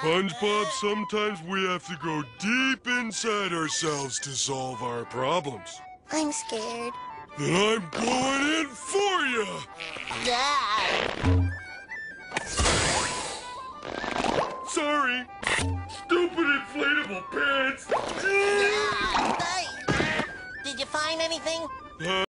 SpongeBob, sometimes we have to go deep inside ourselves to solve our problems. I'm scared. Then I'm going in for you! Sorry! Stupid inflatable pants! Did you find anything?